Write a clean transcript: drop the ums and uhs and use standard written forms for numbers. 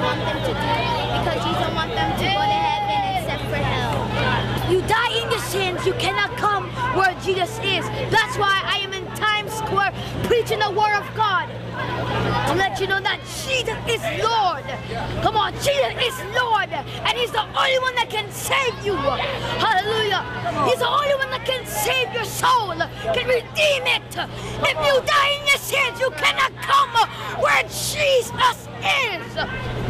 want them to do, because you don't want them to go to heaven except for hell. You die in your sins, you cannot come where Jesus is. That's why I am in Times Square preaching the word of God. To let you know that Jesus is Lord. Come on, Jesus is Lord. And He's the only one that can save you. Hallelujah. He's the only one that can save your soul, can redeem it. If you die in your sins, you cannot come where Jesus is.